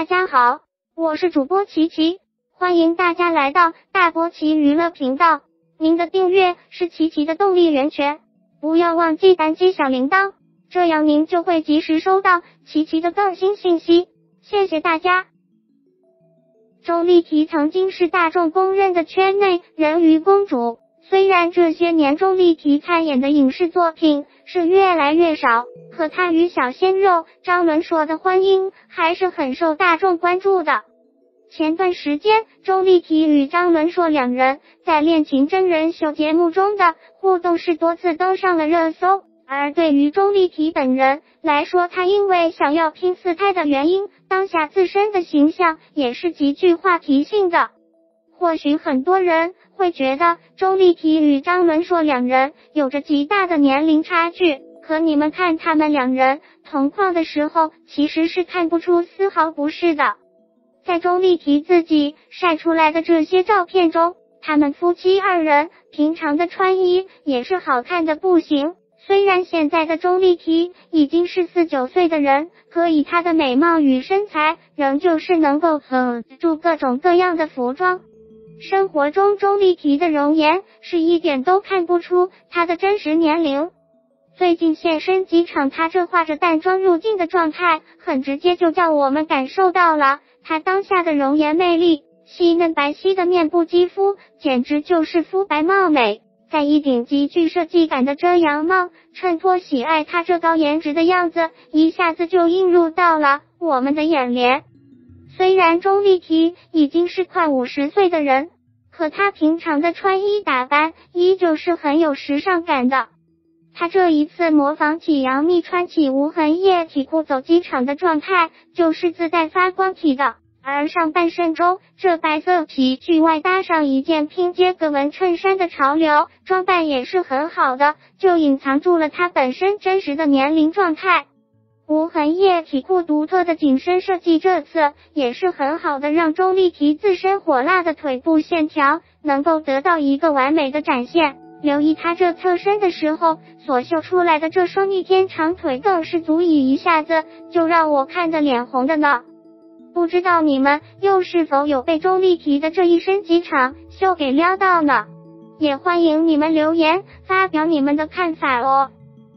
家好，我是主播琪琪，欢迎大家来到大波奇娱乐频道。您的订阅是琪琪的动力源泉，不要忘记单击小铃铛，这样您就会及时收到琪琪的更新信息。谢谢大家。周丽缇曾经是大众公认的圈内人鱼公主，虽然这些年周丽缇参演的影视作品是越来越少，可她与小鲜肉张伦硕的婚姻还是很受大众关注的。前段时间，周丽缇与张伦硕两人在恋情真人秀节目中的互动是多次登上了热搜。而对于周丽缇本人来说，她因为想要拼4胎的原因，当下自身的形象也是极具话题性的。或许很多人会觉得周丽缇与张伦硕两人有着极大的年龄差距，可你们看他们两人同框的时候，其实是看不出丝毫不是的。在周丽缇自己晒出来的这些照片中，他们夫妻二人平常的穿衣也是好看的不行。虽然现在的周丽缇已经是49岁的人，可以她的美貌与身材仍旧是能够住各种各样的服装。生活中周丽缇的容颜是一点都看不出她的真实年龄。最近现身机场，她这化着淡妆入境的状态，很直接就叫我们感受到了她当下的容颜魅力。细嫩白皙的面部肌肤简直就是肤白貌美，在一顶极具设计感的遮阳帽衬托喜爱她这高颜值的样子，一下子就映入到了我们的眼帘。虽然周丽缇已经是快50岁的人，可她平常的穿衣打扮依旧是很有时尚感的。她这一次模仿起杨幂穿起无痕液体裤走机场的状态，就是自带发光体的。而上半身中这白色皮具外搭上一件拼接格纹衬衫的潮流装扮也是很好的，就隐藏住了她本身真实的年龄状态。无痕液体裤独特的紧身设计，这次也是很好的让周丽缇自身火辣的腿部线条能够得到一个完美的展现。留意她这侧身的时候所秀出来的这双逆天长腿，更是足以一下子就让我看得脸红的呢。不知道你们又是否有被周丽缇的这一身机场秀给撩到呢？也欢迎你们留言发表你们的看法哦。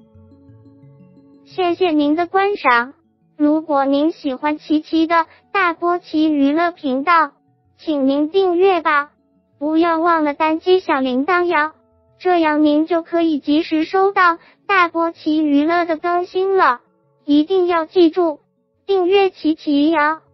谢谢您的观赏，如果您喜欢琪琪的大波奇娱乐频道，请您订阅吧，不要忘了单击小铃铛哟，这样您就可以及时收到大波奇娱乐的更新了。一定要记住订阅琪琪哟。